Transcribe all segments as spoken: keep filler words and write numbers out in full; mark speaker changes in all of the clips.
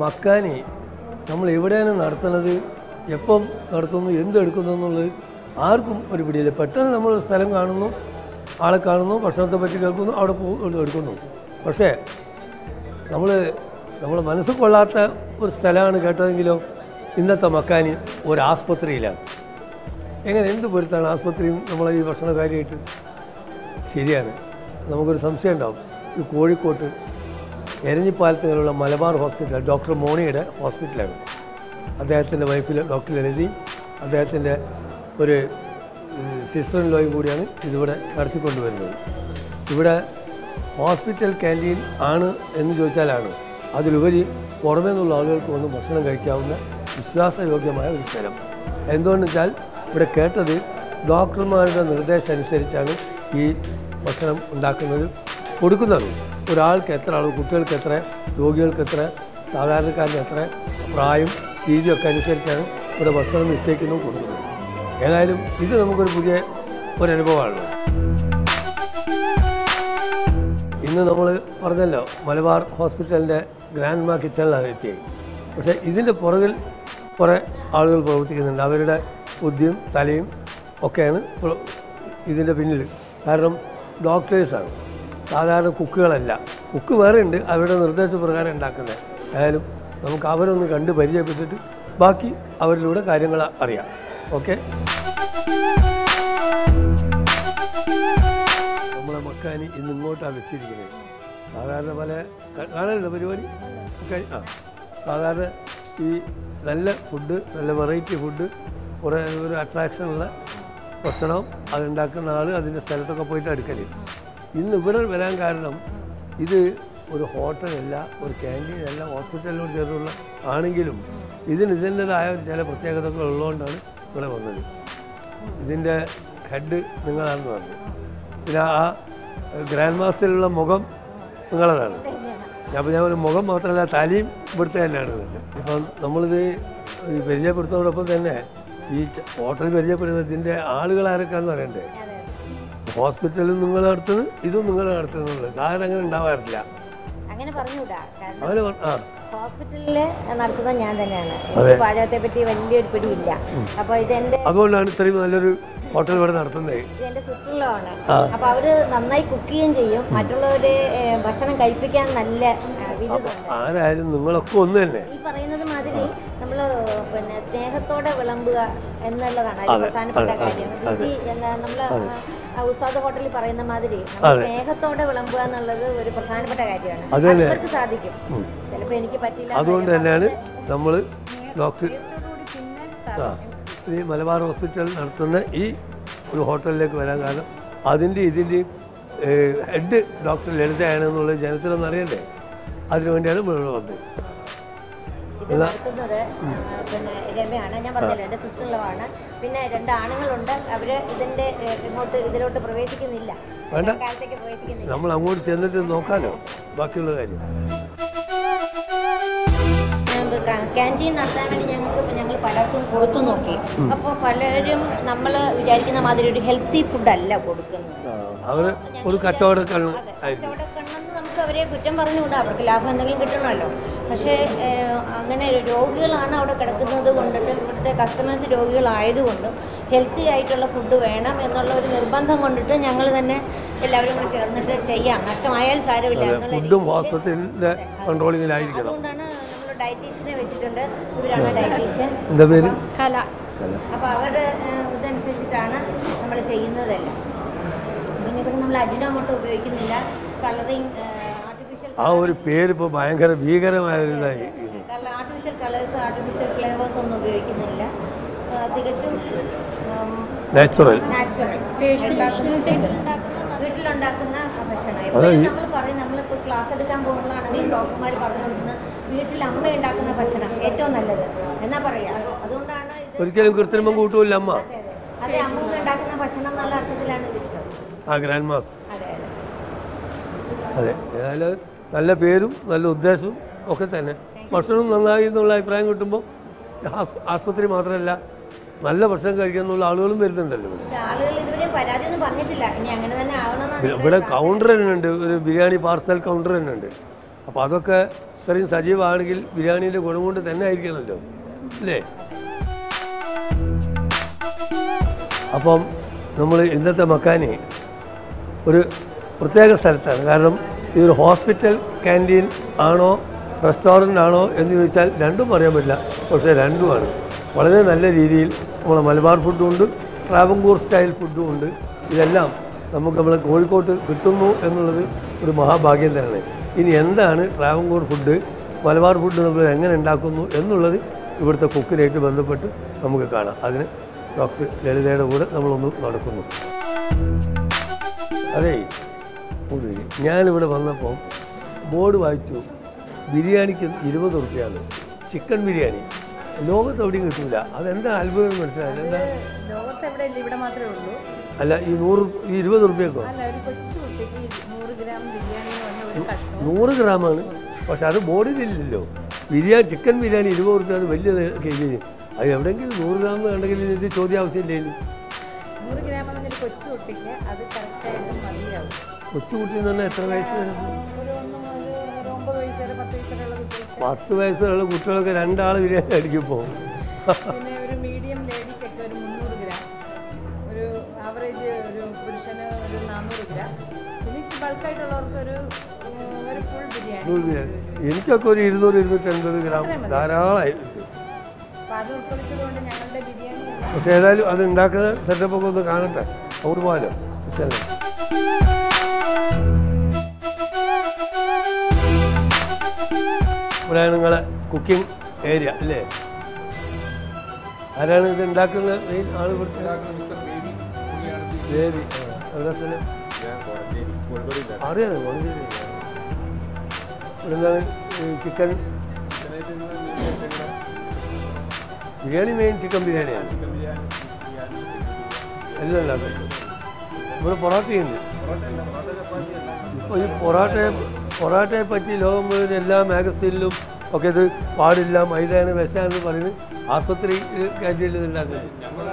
Speaker 1: മക്കാനി നമ്മൾ എവിടെയാണ് നടത്തുന്നത്, എപ്പം നടത്തുന്നു, എന്തെടുക്കുന്നു എന്നുള്ളത് ആർക്കും ഒരു പിടിയില്ല. പെട്ടെന്ന് നമ്മളൊരു സ്ഥലം കാണുന്നു, ആളെ കാണുന്നു, ഭക്ഷണത്തെ പറ്റി കേൾക്കുന്നു, അവിടെ പോകും എടുക്കുന്നു. പക്ഷേ നമ്മൾ നമ്മൾ മനസ്സ് കൊള്ളാത്ത ഒരു സ്ഥലമാണ് കേട്ടതെങ്കിലോ ഇന്നത്തെ മക്കാനി ഒരു ആസ്പത്രിയിലാണ്. എങ്ങനെ എന്ത് പൊരുത്താണ് ആസ്പത്രിയും നമ്മളെ ഈ ഭക്ഷണ കാര്യമായിട്ട്? ശരിയാണ്, നമുക്കൊരു സംശയം ഉണ്ടാവും. ഈ കോഴിക്കോട്ട് എരഞ്ഞിപ്പാലത്തുള്ള മലബാർ ഹോസ്പിറ്റൽ ഡോക്ടർ മോണിയുടെ ഹോസ്പിറ്റലാണ്. അദ്ദേഹത്തിൻ്റെ വൈഫിൽ ഡോക്ടർ ലളിതി, അദ്ദേഹത്തിൻ്റെ ഒരു സിസ്റ്റർ ഇൻ ലോയും കൂടിയാണ് ഇതിവിടെ നടത്തിക്കൊണ്ടുവരുന്നത്. ഇവിടെ ഹോസ്പിറ്റൽ ക്യാൻറ്റീൻ ആണ് എന്ന് ചോദിച്ചാലാണ്. അതിലുപരി പുറമേ നിന്നുള്ള ആളുകൾക്ക് വന്ന് ഭക്ഷണം കഴിക്കാവുന്ന വിശ്വാസയോഗ്യമായ ഒരു സ്ഥലം. എന്തുകൊണ്ടെന്ന് വെച്ചാൽ ഇവിടെ കേട്ടത് ഡോക്ടർമാരുടെ നിർദ്ദേശം അനുസരിച്ചാണ് ഈ ഭക്ഷണം ഉണ്ടാക്കുന്നത്, കൊടുക്കുന്നത്. ഒരാൾക്ക് എത്ര ആൾ, കുട്ടികൾക്ക് എത്ര, രോഗികൾക്ക് എത്ര, സാധാരണക്കാരന് എത്ര, പ്രായം രീതിയൊക്കെ അനുസരിച്ചാണ് ഇവിടെ ഭക്ഷണം നിശ്ചയിക്കുന്നതും കൊടുക്കുന്നത്. ഏതായാലും ഇത് നമുക്കൊരു പുതിയ ഒരനുഭവമാണല്ലോ. ഇന്ന് നമ്മൾ പറഞ്ഞല്ലോ മലബാർ ഹോസ്പിറ്റലിൻ്റെ ഗ്രാൻഡ് മാ കിച്ചണിലാണ് എത്തിയത്. പക്ഷേ ഇതിൻ്റെ പുറകിൽ കുറേ ആളുകൾ പ്രവർത്തിക്കുന്നുണ്ട്. അവരുടെ ബുദ്ധിയും തലയും ഒക്കെയാണ് ഇതിൻ്റെ പിന്നിൽ. കാരണം ഡോക്ടേഴ്സാണ്, സാധാരണ കുക്കുകളല്ല. കുക്ക് വേറെ ഉണ്ട്, അവരുടെ നിർദ്ദേശപ്രകാരം ഉണ്ടാക്കുന്നത്. ഏതായാലും നമുക്ക് അവരൊന്ന് കണ്ട് പരിചയപ്പെട്ടിട്ട് ബാക്കി അവരിലൂടെ കാര്യങ്ങൾ അറിയാം. ഓക്കെ, നമ്മളെ മക്കാനി ഇന്ന് ഇങ്ങോട്ടാണ് വെച്ചിരിക്കുന്നത്. സാധാരണ പല കാണലുണ്ട് പരിപാടി ഒക്കെ. ആ സാധാരണ ഈ നല്ല ഫുഡ്, നല്ല വെറൈറ്റി ഫുഡ്, കുറേ ഒരു അട്രാക്ഷനുള്ള ഭക്ഷണം അതുണ്ടാക്കുന്ന ആൾ അതിൻ്റെ സ്ഥലത്തൊക്കെ പോയിട്ട് എടുക്കല്. ഇന്ന് ഇവിടെ വരാൻ കാരണം ഇത് ഒരു ഹോട്ടലല്ല, ഒരു ക്യാൻറ്റീനല്ല, ഹോസ്പിറ്റലിനോട് ചേർന്നുള്ള ആണെങ്കിലും ഇതിന് ഇതിൻ്റെതായ ഒരു ചില പ്രത്യേകതകൾ ഉള്ളതുകൊണ്ടാണ് ഇവിടെ വന്നത്. ഇതിൻ്റെ ഹെഡ് നിങ്ങളാണെന്ന് പറഞ്ഞു. പിന്നെ ആ ഗ്രാൻഡ് മാസ്റ്ററിലുള്ള മുഖം നിങ്ങളതാണ്. അപ്പോൾ ഞാൻ ഒരു മുഖം മാത്രമല്ല, തലയും ഇവിടുത്തെ തന്നെയാണ്. ഇപ്പം നമ്മളിത് ഈ പരിചയപ്പെടുത്തുന്നതോടൊപ്പം തന്നെ ഈ ഹോട്ടൽ പരിചയപ്പെടുന്നത് ഇതിൻ്റെ ആളുകൾ ആരൊക്കെയാണെന്ന് പറയണ്ടേ. ഹോസ്പിറ്റലിൽ നിങ്ങൾ നടത്തുന്നത്, ഇതും നിങ്ങൾ നടത്തുന്നുള്ളത്. സാധാരണ അങ്ങനെ ഉണ്ടാവാറില്ല.
Speaker 2: അങ്ങനെ പറഞ്ഞുകൂടാ.
Speaker 1: അങ്ങനെ ആ
Speaker 2: ഹോസ്പിറ്റലിൽ നടത്തുന്നത് ഞാൻ തന്നെയാണ്. പാചകത്തെ പറ്റി വലിയൊരു പിടിയില്ല. അപ്പോൾ ഇതെന്റെ
Speaker 1: അതുകൊണ്ടാണ് ഇത്രയും നല്ലൊരു ഹോട്ടൽ ഇവിടെ നടത്തുന്നത്.
Speaker 2: ഇതെന്റെ സിസ്റ്ററിലോ ആണ്. അപ്പോൾ അവര് നന്നായി കുക്ക് ചെയ്യുകയും ചെയ്യും, മറ്റുള്ളവരെ ഭക്ഷണം കഴിപ്പിക്കാൻ നല്ല വിധമുണ്ട്.
Speaker 1: ആരായാലും നിങ്ങളൊക്കെ ഒന്ന് തന്നെ.
Speaker 2: ഈ പറയുന്നത് മാതിരി നമ്മൾ പിന്നെ സ്നേഹത്തോടെ വിളമ്പുക എന്നുള്ളതാണ് അതിൽ പ്രധാനപ്പെട്ട കാര്യം. രുചി എന്താ നമ്മൾ ഉസ്താദ് ഹോട്ടലിൽ പറയുന്ന മാതിരി സ്നേഹത്തോടെ വിളമ്പുക എന്നുള്ളത് ഒരു പ്രധാനപ്പെട്ട കാര്യമാണ്. അവർക്ക് സാധിക്കും, ചിലപ്പോൾ എനിക്ക് പറ്റില്ല.
Speaker 1: അതുകൊണ്ട് തന്നെയാണ് നമ്മൾ ഡോക്ടർ ഈ മലബാർ ഹോസ്പിറ്റൽ നടത്തുന്ന ഈ ഒരു ഹോട്ടലിലേക്ക് വരാൻ കാരണം അതിൻ്റെ ഇതിൻ്റെയും ഹെഡ് ഡോക്ടർ ലളിതയാണെന്നുള്ളത് ജനത്തിലൊന്നും അറിയണ്ടേ. അതിനുവേണ്ടിയാണ് ഇവിടെ വന്നത്.
Speaker 2: ഇത് നടത്തുന്നത് പിന്നെ രമയാണ്, ഞാൻ പറഞ്ഞല്ലോ, എൻ്റെ സിസ്റ്ററിലാണ്. പിന്നെ രണ്ട് ആണുങ്ങളുണ്ട്, അവര് ഇതിന്റെ ഇങ്ങോട്ട് ഇതിലോട്ട് പ്രവേശിക്കുന്നില്ല, കാലത്തേക്ക് പ്രവേശിക്കുന്നില്ല.
Speaker 1: നമ്മൾ അങ്ങോട്ട് ചെന്നിട്ട് നോക്കാനോ ബാക്കിയുള്ള കാര്യം.
Speaker 2: ക്യാൻറ്റീൻ നടത്താൻ വേണ്ടി ഞങ്ങൾക്ക് ഞങ്ങൾ പലർക്കും കൊടുത്തു നോക്കി. അപ്പോൾ പലരും നമ്മൾ വിചാരിക്കുന്ന മാതിരി ഒരു ഹെൽത്തി ഫുഡല്ല കൊടുക്കുന്നത്.
Speaker 1: ഒരു കച്ചവടക്കണ്ണ്
Speaker 2: കച്ചവടക്കണ്ണെന്ന് നമുക്ക് അവരെ കുറ്റം പറഞ്ഞുകൂടാ, അവർക്ക് ലാഭം എന്തെങ്കിലും കിട്ടണമല്ലോ. പക്ഷേ അങ്ങനെ രോഗികളാണ് അവിടെ കിടക്കുന്നത് കൊണ്ടിട്ട്, ഇവിടുത്തെ കസ്റ്റമേഴ്സ് രോഗികളായതുകൊണ്ടും ഹെൽത്തി ആയിട്ടുള്ള ഫുഡ് വേണം എന്നുള്ള ഒരു നിർബന്ധം കൊണ്ടിട്ട് ഞങ്ങൾ തന്നെ എല്ലാവരും കൂടി ചേർന്നിട്ട് ചെയ്യാം, നഷ്ടമായാൽ സാരമില്ല എന്നുള്ള
Speaker 1: കൺട്രോളിങ്ങിലായിരിക്കണം.
Speaker 2: അതുകൊണ്ടാണ് നമ്മൾ ഡയറ്റീഷ്യനെ വെച്ചിട്ടുണ്ട്. ഇവരാണ് ഡയറ്റീഷ്യൻ, കല. അപ്പോൾ അവരുടെ ഇതനുസരിച്ചിട്ടാണ് നമ്മൾ ചെയ്യുന്നതെല്ലാം. പിന്നെ ഇവിടെ നമ്മൾ അജിനോമോട്ടോ ഉപയോഗിക്കുന്നില്ല, കളറിങ് ആർട്ടിഫിഷ്യൽ
Speaker 1: ആ ഒരു പേര് ഇപ്പോൾ ഭയങ്കര ഭീകരമായ ഒരു ഇതായി.
Speaker 2: ആർട്ടിഫിഷ്യൽ കളേഴ്സ്, ആർട്ടിഫിഷ്യൽ ഫ്ലേവേഴ്സ് ഒന്നും ഉപയോഗിക്കുന്നില്ല, തികച്ചും
Speaker 1: നാച്ചുറൽ
Speaker 2: നാച്ചുറൽ വീട്ടിലുണ്ടാക്കുന്ന ഭക്ഷണം. നമ്മൾ പറയും, നമ്മളിപ്പോൾ ക്ലാസ് എടുക്കാൻ പോകുമ്പോഴാണെങ്കിൽ ഡോക്ടർമാർ പറഞ്ഞു കൊടുക്കുന്നത് വീട്ടിൽ അമ്മ ഉണ്ടാക്കുന്ന ഭക്ഷണം ഏറ്റവും നല്ലത് എന്നാ പറയാ. അതുകൊണ്ടാണ്
Speaker 1: ഒരിക്കലും കൃത്രിമം കൂട്ടൂല്ല അമ്മ.
Speaker 2: അതെ, അമ്മ ഉണ്ടാക്കുന്ന ഭക്ഷണം എന്നുള്ള അർത്ഥത്തിലാണ് ഇതിട്ടത്.
Speaker 1: ആ ഗ്രാൻഡ് മാസ്.
Speaker 2: അതെ
Speaker 1: അതെ, ഏതായാലും നല്ല പേരും നല്ല ഉദ്ദേശവും ഒക്കെ തന്നെ. ഭക്ഷണം നന്നായി എന്നുള്ള അഭിപ്രായം കിട്ടുമ്പോൾ ആസ്പത്രി മാത്രമല്ല, നല്ല ഭക്ഷണം കഴിക്കാനുള്ള ആളുകളും വരുന്നുണ്ടല്ലോ.
Speaker 2: ഇവിടെ
Speaker 1: ഇവിടെ കൗണ്ടർ തന്നെ ഉണ്ട്, ഒരു ബിരിയാണി പാർസൽ കൗണ്ടർ തന്നെ ഉണ്ട്. അപ്പോൾ അതൊക്കെ ഇത്രയും സജീവമാണെങ്കിൽ ബിരിയാണീൻ്റെ ഗുണം കൊണ്ട് തന്നെ ആയിരിക്കണമല്ലോ അല്ലേ? അപ്പം നമ്മൾ ഇന്നത്തെ മക്കാനി ഒരു പ്രത്യേക സ്ഥലത്താണ്. കാരണം ഇതൊരു ഹോസ്പിറ്റൽ ക്യാൻറ്റീൻ ആണോ റെസ്റ്റോറൻ്റ് ആണോ എന്ന് ചോദിച്ചാൽ രണ്ടും പറയാൻ പറ്റില്ല. പക്ഷേ രണ്ടുമാണ്. വളരെ നല്ല രീതിയിൽ നമ്മളെ മലബാർ ഫുഡും ഉണ്ട്, ട്രാവൻകൂർ സ്റ്റൈൽ ഫുഡും ഉണ്ട്. ഇതെല്ലാം നമുക്ക് നമ്മളെ കോഴിക്കോട്ട് കിട്ടുന്നു എന്നുള്ളത് ഒരു മഹാഭാഗ്യം തന്നെയാണ്. ഇനി എന്താണ് ട്രാവൻകൂർ ഫുഡ്, മലബാർ ഫുഡ് നമ്മൾ എങ്ങനെ ഉണ്ടാക്കുന്നു എന്നുള്ളത് ഇവിടുത്തെ കുക്കിനായിട്ട് ബന്ധപ്പെട്ട് നമുക്ക് കാണാം. അതിന് ഡോക്ടർ ലളിതയുടെ കൂടെ നമ്മളൊന്ന് നടക്കുന്നു. അതേ ഞാനിവിടെ വന്നപ്പോൾ ബോർഡ് വായിച്ചു, ബിരിയാണിക്ക് ഇരുപത് റുപ്യാണ്. ചിക്കൻ ബിരിയാണി ലോകത്ത് എവിടെയും കിട്ടില്ല. അതെന്താ അത്ഭുതം മനസ്സിലായില്ല. എന്താ അല്ല ഈ നൂറ് ഈ ഇരുപത് റുപ്യക്കോ? നൂറ് ഗ്രാമാണ്. പക്ഷെ അത് ബോർഡിലില്ലല്ലോ. ബിരിയാണി ചിക്കൻ ബിരിയാണി ഇരുപത് റുപ്യ, അത് വലിയ കേജി. അത് എവിടെയെങ്കിലും നൂറ് ഗ്രാം കണ്ടെങ്കിൽ ഇത് ചോദ്യം ആവശ്യമില്ലേലും. കൊച്ചുകുട്ടി എന്ന് പറഞ്ഞാൽ എത്ര വയസ്സ് വരെ? പത്ത് വയസ്സുള്ള കുട്ടികളൊക്കെ രണ്ടാൾ ബിരിയാണി അടിക്കും പോകും.
Speaker 3: ഒരു മീഡിയം ലേഡിക്കൊക്കെ ഒരു മുന്നൂറ് ഗ്രാം, ഒരു ആവറേജ് ഒരു പുരുഷന് ഒരു നാനൂറ് ഗ്രാം, പിന്നെ ബൾക്കായിട്ടുള്ളവർക്ക് ഒരു ഒരു ഫുൾ ബിരിയാണി.
Speaker 1: ഫുൾ ബിരിയാണി എനിക്കൊക്കെ ഒരു ഇരുന്നൂറ് ഇരുന്നൂറ്റി അൻപത് ഗ്രാം ധാരാളമായിരിക്കും.
Speaker 3: അപ്പം അത് ഉൾക്കൊള്ളിച്ചതുകൊണ്ട് ഞങ്ങളുടെ ബിരിയാണി.
Speaker 1: പക്ഷേ ഏതായാലും അത് ഉണ്ടാക്കുന്ന സെറ്റപ്പൊക്കെ ഒന്ന് കാണട്ടെ. അവിടെ പോകാലോ? ഇവിടെയാണ് നിങ്ങളെ കുക്കിംഗ് ഏരിയ അല്ലേ? ആരാണ് ഇത് ഉണ്ടാക്കുന്ന മെയിൻ ആൾ? ഇവിടുത്തെ ബേബി. എവിടെ സ്ഥലം? അറിയാലോ, കോടഞ്ചേരി. ഇവിടെ എന്താണ് ചിക്കൻ ബിരിയാണി? മെയിൻ ചിക്കൻ ബിരിയാണിയാണ് എല്ലാം ഉണ്ടാക്കുന്നത്. ഇവിടെ പൊറോട്ടയുണ്ട്. ഇപ്പോൾ ഈ പൊറോട്ടയെ പൊറോട്ടയെ പറ്റി ലോകം മുഴുവൻ എല്ലാ മാഗസീനിലും ഒക്കെ ഇത് പാടില്ല, മൈദയാണ്, വിഷാണെന്ന് പറയുന്നത്. ആസ്പത്രി ക്യാൻറ്റീനിൽ ഉണ്ടാക്കുന്നത്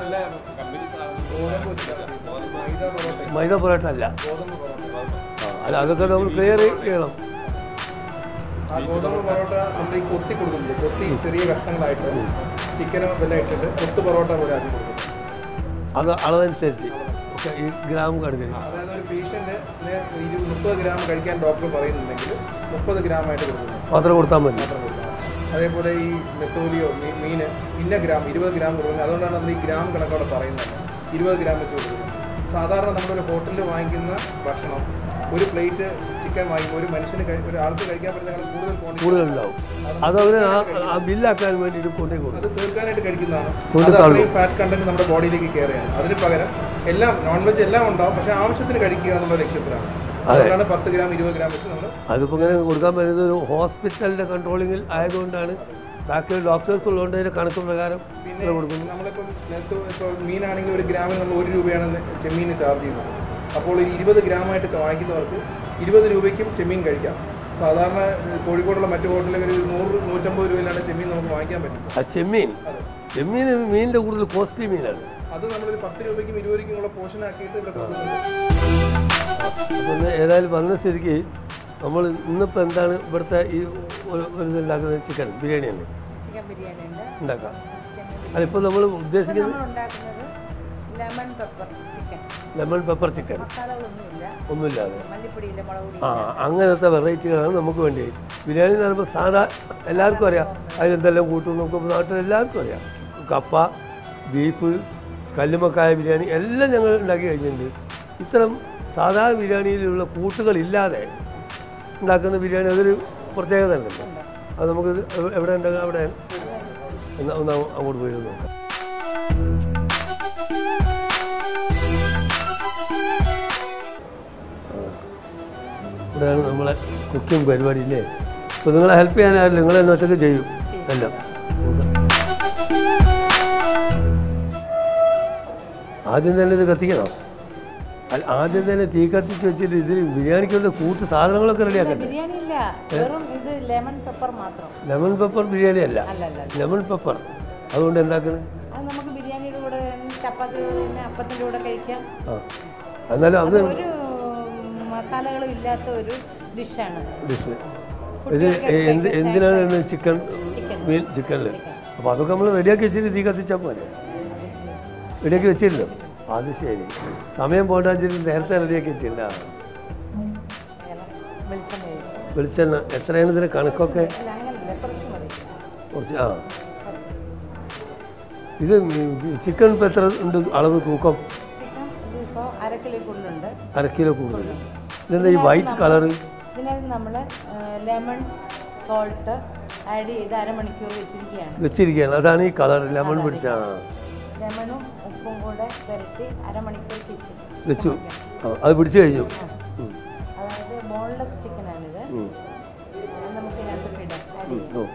Speaker 1: മൈദ പൊറോട്ട അല്ല. അല്ല, അതൊക്കെ നമ്മൾ ക്ലിയർ ചെയ്യണം.
Speaker 4: ഗോതമ്പ് പൊറോട്ട നമ്മൾ ഈ കൊത്തി കൊടുക്കുന്നുണ്ട്. കൊത്തി ചെറിയ കഷ്ണങ്ങളായിട്ട് ചിക്കനോ എല്ലാം ഇട്ടിട്ട് കൊത്തു പൊറോട്ട പോലെ ആക്കി കൊടുക്കും.
Speaker 1: അത് അളവനുസരിച്ച് ഈ ഗ്രാം കണക്കിന്.
Speaker 4: അതായത് ഒരു പേഷ്യന്റ് മുപ്പത് ഗ്രാം കഴിക്കാൻ ഡോക്ടർ പറയുന്നുണ്ടെങ്കിൽ മുപ്പത് ഗ്രാമായിട്ട് കൊടുക്കുന്നു.
Speaker 1: മാത്രം കൊടുത്താൽ മതി.
Speaker 4: മാത്രം കൊടുത്താൽ. അതേപോലെ ഈ നെത്തോലിയോ മീൻ ഇന്ന ഗ്രാം ഇരുപത് ഗ്രാം കൊടുക്കുന്നത്. അതുകൊണ്ടാണ് നമ്മൾ ഈ ഗ്രാം കണക്കോടെ പറയുന്നത്. ഇരുപത് ഗ്രാം വെച്ച് കൊടുക്കുന്നത്. സാധാരണ നമ്മളൊരു ഹോട്ടലിൽ വാങ്ങിക്കുന്ന ഭക്ഷണം ഒരു പ്ലേറ്റ് ചിക്കൻ വാങ്ങിക്കുമ്പോൾ ഒരു മനുഷ്യന് ഒരാൾക്ക് കഴിക്കാൻ പറ്റുന്ന കൂടുതൽ
Speaker 1: കൂടുതൽ ഉണ്ടാവും. അത് അവർ ആ ബില്ലാക്കാൻ വേണ്ടിയിട്ട് കൊണ്ടേ കൊടുക്കും.
Speaker 4: അത് തീർക്കാനായിട്ട് കഴിക്കുന്നതാണ്. അത്രയും ഫാറ്റ് കണ്ടന്റ് നമ്മുടെ ബോഡിയിലേക്ക് കയറുകയാണ്. അതിന് പകരം എല്ലാം നോൺ വെജ് എല്ലാം ഉണ്ടാവും, പക്ഷെ ആവശ്യത്തിന് കഴിക്കുക എന്നുള്ള ലക്ഷ്യത്തിലാണ്. അതുകൊണ്ടാണ് പത്ത് ഗ്രാം ഇരുപത് ഗ്രാം വെച്ച് നമ്മൾ അതിപ്പോൾ ഇങ്ങനെ കൊടുക്കാൻ പറ്റുന്നത്. ഒരു ഹോസ്പിറ്റലിൻ്റെ കൺട്രോളിങ്ങിൽ ആയതുകൊണ്ടാണ്. ബാക്കി ഡോക്ടേഴ്സ് ഉള്ളതുകൊണ്ട് അതിൻ്റെ കണക്ക് പ്രകാരം പിന്നെ കൊടുക്കുന്നു. നമ്മളിപ്പം നേരത്തെ ഇപ്പോൾ മീനാണെങ്കിൽ ഒരു ഗ്രാമിന് നമ്മൾ ഒരു രൂപയാണ് ചെമ്മീന് ചാർജ് ചെയ്യുന്നത്. അപ്പോൾ ഒരു ഇരുപത് ഗ്രാമായിട്ട് വാങ്ങിക്കുന്നവർക്ക് ഇരുപത് രൂപയ്ക്കും ചെമ്മീൻ കഴിക്കാം. സാധാരണ കോഴിക്കോടുള്ള മറ്റു ഹോട്ടലിൽ ഒരു നൂറ് നൂറ്റമ്പത് രൂപയിലാണ് ചെമ്മീൻ നമുക്ക് വാങ്ങിക്കാൻ പറ്റും. ആ ചെമ്മീൻ ചെമ്മീൻ മീനിൻ്റെ കൂടുതൽ കോസ്റ്റ്ലി മീനാണ്. അത് നമ്മളൊരു പത്ത് രൂപയ്ക്കും ഇരുപത് രൂപയ്ക്കും ഉള്ള പോർഷൻ ആക്കിയിട്ട് ഇവിടെ കൊടുക്കുന്നുണ്ട്. അപ്പം ഏതായാലും വന്ന സ്ഥിതിക്ക് നമ്മൾ ഇന്നിപ്പോൾ എന്താണ് ഇവിടുത്തെ ഈ ഒരു ഇതുണ്ടാക്കുന്നത്? ചിക്കൻ ബിരിയാണി തന്നെ ഉണ്ടാക്കാം. അതിപ്പോൾ നമ്മൾ ഉദ്ദേശിക്കുന്നത്
Speaker 3: lemon pepper chicken.
Speaker 1: Lemon pepper chicken ഒന്നുമില്ലാതെ ആ അങ്ങനത്തെ വെറൈറ്റികളാണ് നമുക്ക് വേണ്ടി. ബിരിയാണി എന്ന് പറയുമ്പോൾ സാധാ എല്ലാവർക്കും അറിയാം. അതിനെന്തെല്ലാം കൂട്ടും നമുക്ക് നാട്ടിൽ എല്ലാവർക്കും അറിയാം. കപ്പ, ബീഫ്, കല്ലുമക്കായ ബിരിയാണി എല്ലാം ഞങ്ങൾ ഉണ്ടാക്കി കഴിഞ്ഞിട്ടുണ്ട്. ഇത്തരം സാധാ ബിരിയാണിയിലുള്ള കൂട്ടുകളില്ലാതെ ഉണ്ടാക്കുന്ന ബിരിയാണി അതൊരു പ്രത്യേകത ഉണ്ടല്ലോ. അത് നമുക്ക് എവിടെ ഉണ്ടാകും? അവിടെ ഒന്ന് അങ്ങോട്ട് പോയി നോക്കാം. ഇവിടെയാണ് നമ്മളെ കുക്കിംഗ് പരിപാടി ഇല്ലേ? അപ്പോൾ നിങ്ങളെ ഹെൽപ്പ് ചെയ്യാനായില്ല, നിങ്ങൾ തന്നെ ഒറ്റയ്ക്ക് ചെയ്യും എല്ലാം. ആദ്യം തന്നെ ഇത് കത്തിക്കണം. അല്ല, ആദ്യം തന്നെ തീ കത്തിച്ച് വെച്ചിട്ട് ഇതിൽ ബിരിയാണിക്കുള്ള കൂട്ട് സാധനങ്ങളൊക്കെ റെഡിയാക്കട്ടെ. ലെമൺ പെപ്പർ ബിരിയാണി അല്ല, ലെമൺ പെപ്പർ. അതുകൊണ്ട് എന്താക്കണം? ആ എന്നാലും അത്
Speaker 3: മസാലകളും ഇല്ലാത്ത ഒരു ഡിഷാണ്.
Speaker 1: ഡിഷ് ഇത് എന്ത് എന്തിനാണ് ചിക്കൻ മീൻ ചിക്കനിൽ? അപ്പോൾ അതൊക്കെ നമ്മൾ റെഡിയാക്കി വെച്ചിട്ട് തീ കത്തിച്ചാൽ പോലെ റെഡിയാക്കി വെച്ചിട്ടുണ്ടോ? അത് ശരി, സമയം പോകേണ്ട വെച്ചിട്ട് നേരത്തെ റെഡിയാക്കി വെച്ചിട്ടുണ്ടാ. വെളിച്ചെണ്ണ എത്രയാണ് ഇതിന് കണക്കൊക്കെ? കുറച്ച്. ആ ഇത് ചിക്കൻ ഇപ്പോൾ എത്ര ഉണ്ട് അളവ് തൂക്കം? അര കിലോ കൂടുതൽ. ഇതെന്താ ഈ വൈറ്റ് കളറ്?
Speaker 3: ഇതിനകത്ത് നമ്മൾ ലെമൺ സോൾട്ട് ആഡ് ചെയ്ത് അരമണിക്കൂർ വെച്ചിരിക്കുകയാണ്
Speaker 1: വെച്ചിരിക്കുകയാണ് അതാണ് ഈ കളർ ലെമൺ പിടിച്ച.
Speaker 3: ലെമണും ഉപ്പും കൂടെ പുരട്ടി അരമണിക്കൂർ വെച്ച്
Speaker 1: വെച്ചു. ആ അത് പിടിച്ചു കഴിഞ്ഞു.
Speaker 3: അതായത് ബോൺലെസ് ചിക്കനാണിത്. നമുക്ക് ഇതിനകത്ത് ഇടാം ആഡ് ചെയ്യാം.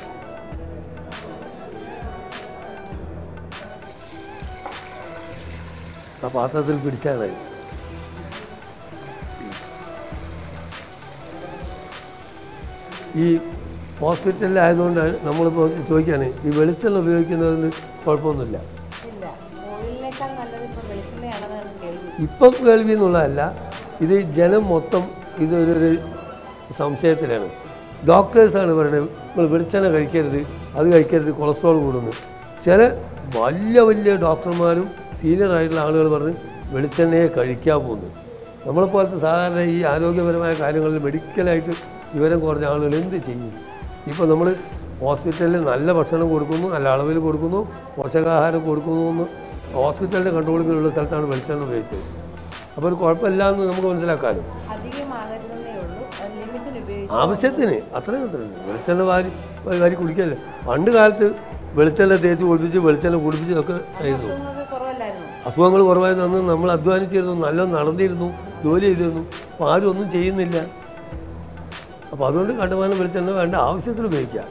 Speaker 1: ആ പാത്രത്തിൽ പിടിച്ചാണ്. ഈ ഹോസ്പിറ്റലിലായതുകൊണ്ടാണ് നമ്മളിപ്പോൾ ചോദിക്കുകയാണ് ഈ വെളിച്ചെണ്ണ ഉപയോഗിക്കുന്നതിന് കുഴപ്പമൊന്നുമില്ല. ഇപ്പം കേൾവി എന്നുള്ളതല്ല, ഇത് ജനം മൊത്തം ഇതൊരു സംശയത്തിലാണ്. ഡോക്ടേഴ്സാണ് പറയുന്നത് നമ്മൾ വെളിച്ചെണ്ണ കഴിക്കരുത്, അത് കഴിക്കരുത്, കൊളസ്ട്രോൾ കൂടുന്നു. ചില വലിയ വലിയ ഡോക്ടർമാരും സീനിയർ ആയിട്ടുള്ള ആളുകൾ പറഞ്ഞ് വെളിച്ചെണ്ണയെ കഴിക്കാൻ പോകുന്നു. നമ്മളെപ്പോലത്തെ സാധാരണ ഈ ആരോഗ്യപരമായ കാര്യങ്ങളിൽ മെഡിക്കലായിട്ട് വിവരം കുറഞ്ഞ ആളുകൾ എന്ത് ചെയ്യും? ഇപ്പോൾ നമ്മൾ ഹോസ്പിറ്റലിൽ നല്ല ഭക്ഷണം കൊടുക്കുന്നു, നല്ല അളവിൽ കൊടുക്കുന്നു, പോഷകാഹാരം കൊടുക്കുന്നു എന്ന് ഹോസ്പിറ്റലിൻ്റെ കൺട്രോളിലുള്ള സ്ഥലത്താണ് വെളിച്ചെണ്ണ ഉപയോഗിച്ചത്. അപ്പോൾ ഒരു കുഴപ്പമില്ല എന്ന് നമുക്ക് മനസ്സിലാക്കാമല്ലോ. ആവശ്യത്തിന് അത്രയും അത്രയും വെളിച്ചെണ്ണ വാരി വാരി കുടിക്കല്ലേ. പണ്ട് കാലത്ത് വെളിച്ചെണ്ണ തേച്ച് കുളിപ്പിച്ച് വെളിച്ചെണ്ണ കുടിപ്പിച്ചതൊക്കെ ആയിരുന്നു. അസുഖങ്ങൾ കുറവായിരുന്നു. അന്ന് നമ്മൾ അധ്വാനിച്ചിരുന്നു, നല്ല നടന്നിരുന്നു, ജോലി ചെയ്തിരുന്നു. അപ്പോൾ ആരും ഒന്നും ചെയ്യുന്നില്ല. അപ്പോൾ അതുകൊണ്ട് കണ്ടുമാനം വെളിച്ചെണ്ണ വേണ്ട ആവശ്യത്തിന് ഉപയോഗിക്കാം.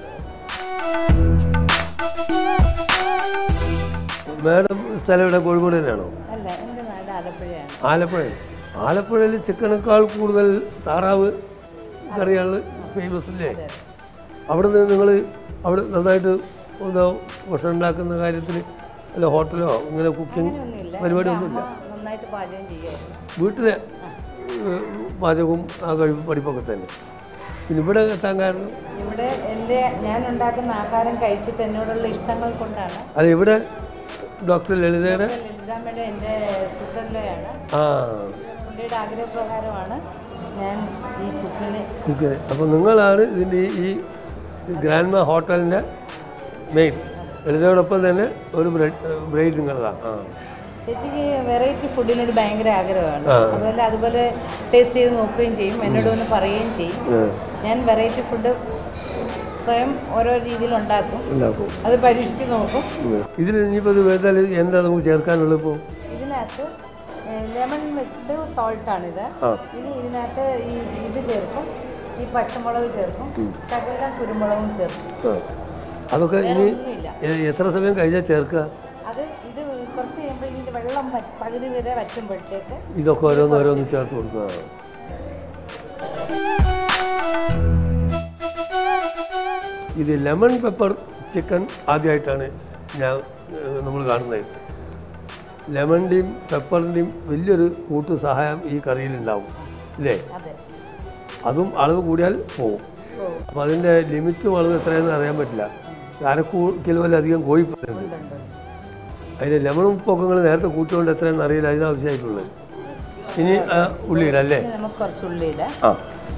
Speaker 1: മാഡം സ്ഥലം ഇവിടെ കോഴിക്കോട് തന്നെയാണോ? ആലപ്പുഴ. ആലപ്പുഴയിൽ ചിക്കനേക്കാൾ കൂടുതൽ താറാവ് കറിയാണ് ഫേമസ് അല്ലേ? അവിടെ നിന്ന് നിങ്ങൾ അവിടെ നന്നായിട്ട് എന്താ ഭക്ഷണം ഉണ്ടാക്കുന്ന കാര്യത്തിൽ അല്ല ഹോട്ടലോ അങ്ങനെ കുക്കിംഗ് പരിപാടി ഒന്നുമില്ല? വീട്ടിലെ പാചകവും ആ കഴിവ് പഠിപ്പൊക്കെ തന്നെ. പിന്നെ ഇവിടെ എത്താൻ കാരണം
Speaker 3: ഇവിടെ എൻ്റെ ഞാൻ ഉണ്ടാക്കുന്ന ആഹാരം കഴിച്ചിട്ട് എന്നോടുള്ള ഇഷ്ടങ്ങൾ കൊണ്ടാണ്.
Speaker 1: അല്ല ഇവിടെ ഡോക്ടർ ലളിതയുടെ
Speaker 3: ലളിതാമ്മയുടെ എൻ്റെ സിസ്റ്ററിൻ്റെയാണ്.
Speaker 1: ആ
Speaker 3: പുള്ളിയുടെ ആഗ്രഹപ്രകാരമാണ് ഞാൻ ഈ കുക്കിനെ
Speaker 1: കുക്കിനെ അപ്പോൾ നിങ്ങളാണ് ഇതിൻ്റെ ഈ ഗ്രാൻഡ്മ ഹോട്ടലിൻ്റെ മെയിൻ. ലളിതയോടൊപ്പം തന്നെ ഒരു ബ്രെഡ് ബ്രെഡ് നിങ്ങളതാണ്. ആ
Speaker 3: ചേച്ചിക്ക് വെറൈറ്റി ഫുഡിനൊരു ഭയങ്കര ആഗ്രഹമാണ്. അതുപോലെ അതുപോലെ ടേസ്റ്റ് ചെയ്ത് നോക്കുകയും ചെയ്യും, എന്നോട് ഒന്ന് പറയുകയും ചെയ്യും. ഞാൻ വെറൈറ്റി ഫുഡ് സ്വയം ഓരോ രീതിയിൽ ഉണ്ടാക്കും,
Speaker 1: ഉണ്ടാക്കും
Speaker 3: അത് പരീക്ഷിച്ച് നോക്കും.
Speaker 1: ഇതിൽ ഇനിയിപ്പോൾ ഇത് വേദാൽ എന്താ നമുക്ക് ചേർക്കാനുള്ളത്? ഇപ്പോൾ
Speaker 3: ഇതിനകത്ത് ലെമൺ വിത്ത് സോൾട്ടാണിത്. ഇനി ഇതിനകത്ത് ഈ ഇത് ചേർക്കും, ഈ പച്ചമുളക് ചേർക്കും, ശകലം കുരുമുളകും ചേർക്കും.
Speaker 1: അതൊക്കെ ഇനി എത്ര സമയം കഴിഞ്ഞാൽ ചേർക്കുക?
Speaker 3: അത് ഇത് കുറച്ച് കഴിയുമ്പോൾ ഇതിൻ്റെ വെള്ളം പകുതി വരെ വറ്റുമ്പോഴത്തേക്ക്
Speaker 1: ഇതൊക്കെ ഓരോന്ന് ഓരോന്ന് ചേർത്ത് കൊടുക്കുക. ഇത് ലെമൺ പെപ്പർ ചിക്കൻ ആദ്യമായിട്ടാണ് ഞാൻ നമ്മൾ കാണുന്നത്. ലെമണിൻ്റെയും പെപ്പറിൻ്റെയും വലിയൊരു കൂട്ടു സഹായം ഈ കറിയിലുണ്ടാവും ഇല്ലേ? അതും അളവ് കൂടിയാൽ പോവും. അപ്പോൾ അതിൻ്റെ ലിമിറ്റും അളവ് എത്രയെന്ന് അറിയാൻ പറ്റില്ല. അര കിലോയിലധികം കോഴിപ്പുണ്ട്. അതിൻ്റെ ലെമണും ഉപ്പൊക്കെ നിങ്ങൾ നേരത്തെ കൂട്ടുകൊണ്ട് എത്രയാണെന്ന് അറിയില്ല, അതിനാവശ്യമായിട്ടുള്ളത്. ഇനി ഉള്ളിയിടാം അല്ലേ?
Speaker 3: നമുക്ക് കുറച്ച് ഉള്ളിയിടാം.
Speaker 1: ആ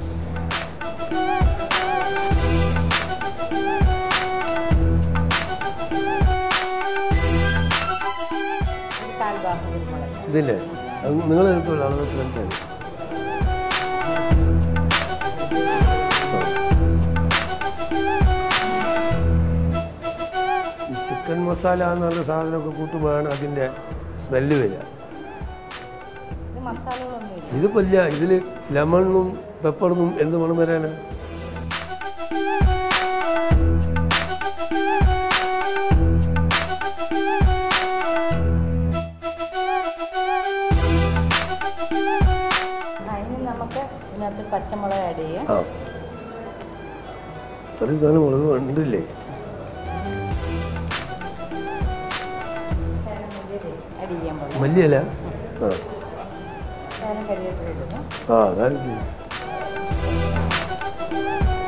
Speaker 1: ഇതിൻ്റെ നിങ്ങൾ കിട്ടുമല്ലോ അളവ് ഫ്രണ്ട്സാണ്. ചിക്കൻ മസാല എന്നുള്ള സാധനമൊക്കെ കൂട്ടുമ്പോഴാണ് അതിൻ്റെ സ്മെല്ല് വരിക. ഇതിപ്പോൾ ഇല്ല, ഇതിൽ ലെമണും പെപ്പറിനും എന്ത് മണം വരാനാണ്?
Speaker 3: പച്ചമുളക് ആഡ് ചെയ്യാം.
Speaker 1: ആ ഇത്രയും സാധനം മുളക് ഉണ്ടല്ലേ? മല്ലിയല്ല? ആ ആ അതാണ് ചെയ്യും.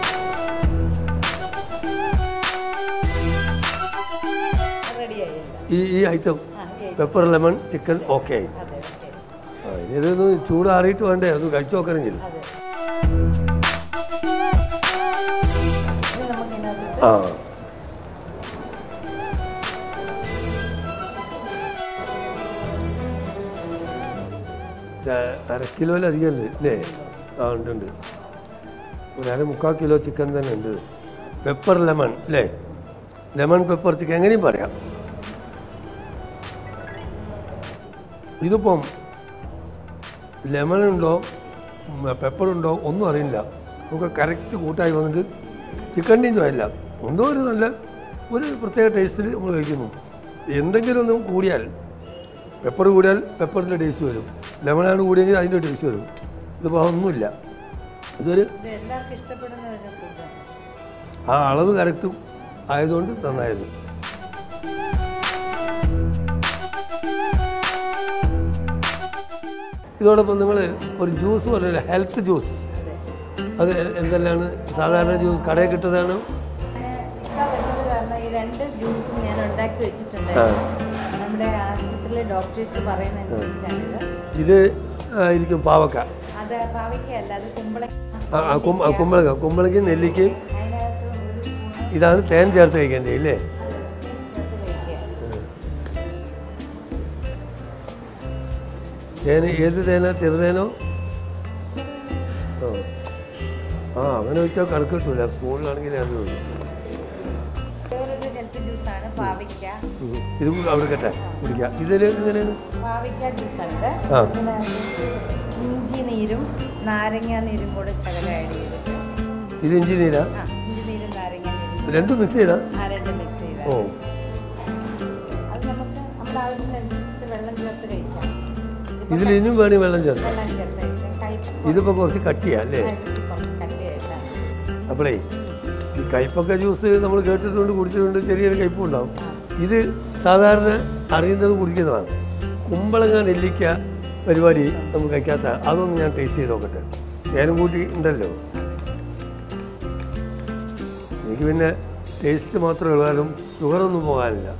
Speaker 1: ഈ ഈ item pepper lemon chicken okay ആയി. ആ ഇനി ഇതൊന്ന് ചൂടാറിയിട്ട് വേണ്ടേ അത് കഴിച്ചു നോക്കണമെങ്കിൽ. ആ അര കിലോയിലധികം ഉണ്ട് അല്ലേ? ആ ഉണ്ട് ഉണ്ട് ഒരു അര മുക്കാൽ കിലോ ചിക്കൻ തന്നെ ഉണ്ട്. പെപ്പർ ലെമൺ അല്ലേ? ലെമൺ പെപ്പർ ചിക്കൻ എങ്ങനെയും പറയാം. ഇതിപ്പം ലെമൺ ഉണ്ടോ പെപ്പറുണ്ടോ ഒന്നും അറിയില്ല. നമുക്ക് കറക്റ്റ് കൂട്ടായി വന്നിട്ട് ചിക്കൻ്റെയും ചോയല്ല എന്തോ ഒരു നല്ല ഒരു പ്രത്യേക ടേസ്റ്റിൽ നമ്മൾ കഴിക്കുന്നു. എന്തെങ്കിലും ഒന്നും കൂടിയാൽ പെപ്പർ കൂടിയാൽ പെപ്പറിൻ്റെ ടേസ്റ്റ് വരും, ലെമണാണ് കൂടിയെങ്കിൽ അതിൻ്റെ ടേസ്റ്റ് വരും. ഇതിപ്പോൾ ഒന്നുമില്ല. ഇതൊരു ആ അളവ് കറക്റ്റും ആയതുകൊണ്ട് നന്നായത്. ഇതോടൊപ്പം നിങ്ങൾ ഒരു ജ്യൂസ് പറഞ്ഞില്ല, ഹെൽത്ത് ജ്യൂസ്. അത് എന്തെല്ലാമാണ് സാധാരണ ജ്യൂസ് കടയിൽ കിട്ടുന്നതാണ്?
Speaker 3: ഈ രണ്ട് ജ്യൂസും ഞാൻ ഉണ്ടാക്കി വെച്ചിട്ടുണ്ട്. നമ്മുടെ ആശുപത്രിയിലെ ഡോക്ടേഴ്സ് പറയുന്ന അനുസരിച്ചാണിത്.
Speaker 1: ഇത് ആയിരിക്കും പാവക്ക.
Speaker 3: അത് പാവയ്ക്കല്ല, അത് കുമ്പളങ്ങ.
Speaker 1: ആ കുമ്പളങ്ങ കുമ്പളങ്ങയും നെല്ലിക്കയും. ഇതാണ് തേൻ ചേർത്ത് കഴിക്കേണ്ടത് ഇല്ലേ? തേൻ ഏത് തേനാ? ചെറുതേനോ? ആ ആ അങ്ങനെ വെച്ചാൽ കണക്ക് കിട്ടൂല. സ്കൂളിലാണെങ്കിൽ അറിയുള്ളൂ. ഇത് അവിടെ കേട്ടെ കുടിക്കാം. ഇതിൽ എങ്ങനെയാണ്?
Speaker 3: പാവയ്ക്ക ജ്യൂസുണ്ട്, ഇഞ്ചി നീരും നാരങ്ങ നീരും കൂടെ ശകലം ആഡ് ചെയ്തിട്ട്.
Speaker 1: ഇത് ഇഞ്ചി നീരാ?
Speaker 3: ഇഞ്ചി നീരും നാരങ്ങ നീരും
Speaker 1: രണ്ടും മിക്സ് ചെയ്താ?
Speaker 3: ആ രണ്ടും മിക്സ് ചെയ്താൽ.
Speaker 1: ഓ
Speaker 3: അത് നമുക്ക് നമ്മുടെ ആവശ്യത്തിനനുസരിച്ച് വെള്ളം ചേർത്ത് കഴിക്കാം.
Speaker 1: ഇതിൽ ഇനിയും വേണി വെള്ളം ചേർത്ത്.
Speaker 3: വെള്ളം ചേർത്ത് കഴിക്കാം.
Speaker 1: ഇതിപ്പോൾ കുറച്ച് കട്ടിയാ അല്ലേ? അപ്പോഴേ ഈ കയ്പൊക്കെ ജ്യൂസ് നമ്മൾ കേട്ടിട്ടുണ്ട്, കുടിച്ചിട്ടുണ്ട്, ചെറിയൊരു കയ്പും ഉണ്ടാവും. ഇത് സാധാരണ അറിയുന്നത് കുടിക്കുന്നതാണ്. കുമ്പളങ്ങ നെല്ലിക്ക പരിപാടി നമുക്ക് കഴിക്കാത്ത അതൊന്ന് ഞാൻ ടേസ്റ്റ് ചെയ്ത് നോക്കട്ടെ. ഞാനും കൂട്ടി ഉണ്ടല്ലോ. എനിക്ക് പിന്നെ ടേസ്റ്റ് മാത്രമേ ഉള്ളൂ, കാരണം ഷുഗറൊന്നും പോകാനില്ല.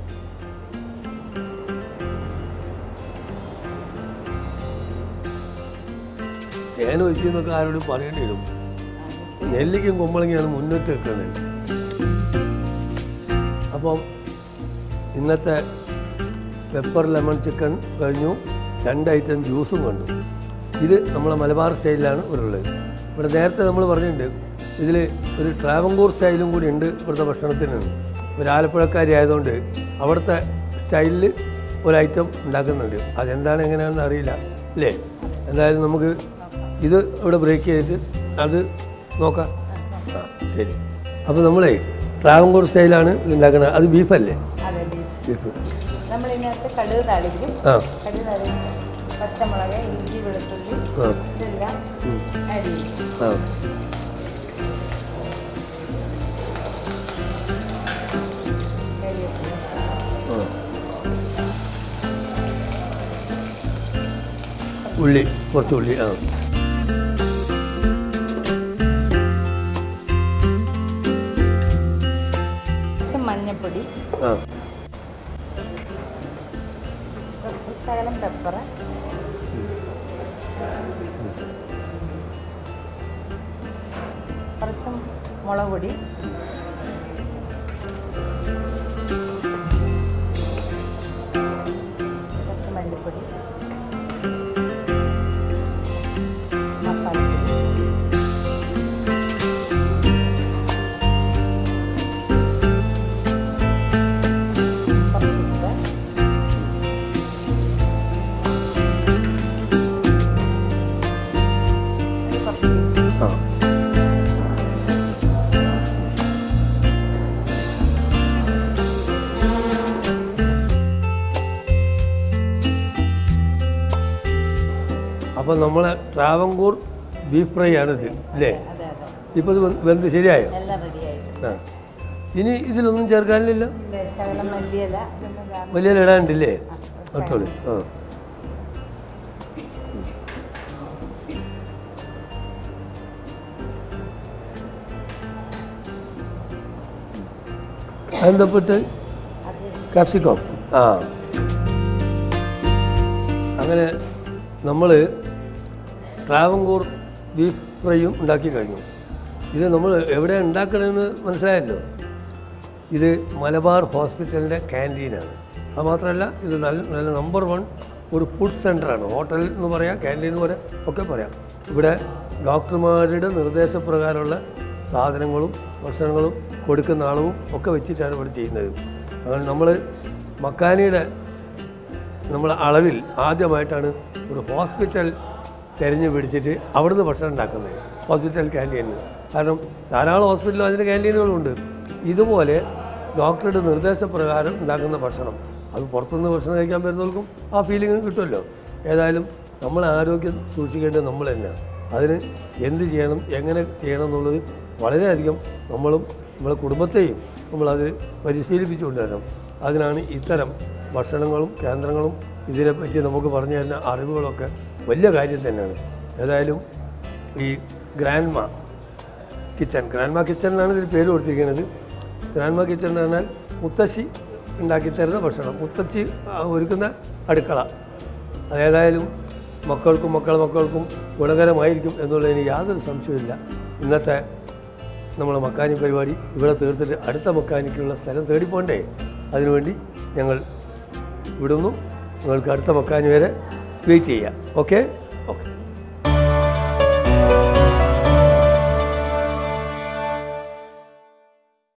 Speaker 1: തേൻ ഒഴിച്ചെന്നൊക്കെ ആരോടും പറയേണ്ടി വരും. നെല്ലിക്കും കുമ്പളങ്ങയാണ് മുന്നിട്ട് വെക്കുന്നത്. അപ്പം ഇന്നത്തെ പെപ്പർ ലെമൺ ചിക്കൻ കഴിഞ്ഞു. രണ്ട് ഐറ്റം ജ്യൂസും കണ്ടു. ഇത് നമ്മളെ മലബാർ സ്റ്റൈലിലാണ് ഇവിടെയുള്ളത്. ഇവിടെ നേരത്തെ നമ്മൾ പറഞ്ഞിട്ടുണ്ട് ഇതിൽ ഒരു ട്രാവൻകൂർ സ്റ്റൈലും കൂടി ഉണ്ട് ഇവിടുത്തെ ഭക്ഷണത്തിന്. ഒരു ആലപ്പുഴക്കാരി ആയതുകൊണ്ട് അവിടുത്തെ സ്റ്റൈലിൽ ഒരു ഐറ്റം ഉണ്ടാക്കുന്നുണ്ട്. അതെന്താണ് എങ്ങനെയാണെന്ന് അറിയില്ല അല്ലേ? എന്തായാലും നമുക്ക് ഇത് ഇവിടെ ബ്രേക്ക് ചെയ്തിട്ട് അത് നോക്കാം. ആ ശരി. അപ്പോൾ നമ്മളെ ട്രാവൻകൂർ സ്റ്റൈലാണ് ഇത് ഉണ്ടാക്കുന്നത്. അത് ബീഫല്ലേ? ബീഫ്.
Speaker 3: നമ്മളിതിനകത്ത് കടുക് താളിക്കും.
Speaker 1: ആ
Speaker 3: കടുക് താളിക്കും, പച്ചമുളക്, ഇഞ്ചി, വെളുത്തുള്ളി ഇതെല്ലാം ആഡ് ചെയ്യും.
Speaker 1: ആ ഉള്ളി, കുറച്ച് ഉള്ളി. ആ
Speaker 3: മഞ്ഞപ്പൊടി,
Speaker 1: ആ
Speaker 3: ശകലം പെപ്പർ, കുറച്ച് മുളക് പൊടി, കുറച്ച് മല്ലിപ്പൊടി, മസാലപ്പൊടി,
Speaker 1: അപ്പോൾ നമ്മളെ ട്രാവൻകൂർ ബീഫ് ഫ്രൈ ആണിത് അല്ലേ? ഇപ്പോൾ ഇത് വെന്ത് ശരിയായോ? ആ ഇനി ഇതിലൊന്നും ചേർക്കാനില്ല? വലിയ ഇടാനുണ്ടല്ലേ? ഒട്ടോളി. ആ അതെന്തപ്പെട്ട്? ക്യാപ്സിക്കം. ആ അങ്ങനെ നമ്മൾ ട്രാവൻകൂർ ബീഫ് ഫ്രൈയും ഉണ്ടാക്കി കഴിഞ്ഞു. ഇത് നമ്മൾ എവിടെ ഉണ്ടാക്കണമെന്ന് മനസ്സിലായല്ലോ. ഇത് മലബാർ ഹോസ്പിറ്റലിൻ്റെ ക്യാൻറ്റീനാണ്. അത് മാത്രമല്ല ഇത് നല്ല നല്ല നമ്പർ വൺ ഒരു ഫുഡ് സെൻ്ററാണ്. ഹോട്ടൽ എന്ന് പറയാം, ക്യാൻറ്റീൻ എന്ന് പറയാം, ഒക്കെ പറയാം. ഇവിടെ ഡോക്ടർമാരുടെ നിർദ്ദേശപ്രകാരമുള്ള സാധനങ്ങളും ഭക്ഷണങ്ങളും കൊടുക്കുന്ന അളവും ഒക്കെ വെച്ചിട്ടാണ് ഇവിടെ ചെയ്യുന്നത്. അങ്ങനെ നമ്മൾ മക്കാനിയുടെ നമ്മൾ അളവിൽ ആദ്യമായിട്ടാണ് ഒരു ഹോസ്പിറ്റൽ തിരഞ്ഞു പിടിച്ചിട്ട് അവിടുന്ന് ഭക്ഷണം ഉണ്ടാക്കുന്നത്, ഹോസ്പിറ്റൽ ക്യാൻറ്റീനിൽ. കാരണം ധാരാളം ഹോസ്പിറ്റലും അതിൻ്റെ ക്യാൻറ്റീനുകളുണ്ട്. ഇതുപോലെ ഡോക്ടറുടെ നിർദ്ദേശപ്രകാരം ഉണ്ടാക്കുന്ന ഭക്ഷണം അത് പുറത്തുനിന്ന് ഭക്ഷണം കഴിക്കാൻ വരുന്നവർക്കും ആ ഫീലിംഗ് കിട്ടുമല്ലോ. ഏതായാലും നമ്മൾ ആരോഗ്യം സൂക്ഷിക്കേണ്ടത് നമ്മൾ തന്നെയാണ്. അതിന് എന്ത് ചെയ്യണം, എങ്ങനെ ചെയ്യണം എന്നുള്ളത് വളരെയധികം നമ്മളും നമ്മളെ കുടുംബത്തെയും നമ്മളത് പരിശീലിപ്പിച്ചു കൊണ്ടുവരണം. അതിനാണ് ഇത്തരം ഭക്ഷണങ്ങളും കേന്ദ്രങ്ങളും ഇതിനെപ്പറ്റി നമുക്ക് പറഞ്ഞു തരുന്ന അറിവുകളൊക്കെ വലിയ കാര്യം തന്നെയാണ്. ഏതായാലും ഈ ഗ്രാൻഡ്മ കിച്ചൺ, ഗ്രാൻഡ്മ കിച്ചൺ എന്നാണ് ഇതിന് പേര് കൊടുത്തിരിക്കുന്നത്. ഗ്രാൻഡ്മ കിച്ചൺ എന്ന് പറഞ്ഞാൽ മുത്തശ്ശി ഉണ്ടാക്കിത്തരുന്ന ഭക്ഷണം, മുത്തശ്ശി ഒരുക്കുന്ന അടുക്കള. അതേതായാലും മക്കൾക്കും മക്കളെ മക്കൾക്കും ഗുണകരമായിരിക്കും എന്നുള്ളതിന് യാതൊരു സംശയമില്ല. ഇന്നത്തെ നമ്മളെ മക്കാനി പരിപാടി ഇവിടെ തീർത്തിട്ട് അടുത്ത മക്കാനിക്കുള്ള സ്ഥലം തേടിപ്പോണ്ടേ. അതിനുവേണ്ടി ഞങ്ങൾ വിടുന്നു. നിങ്ങൾക്ക് അടുത്ത മക്കാനി വരെ വെയിറ്റ് ചെയ്യാം. Okay okay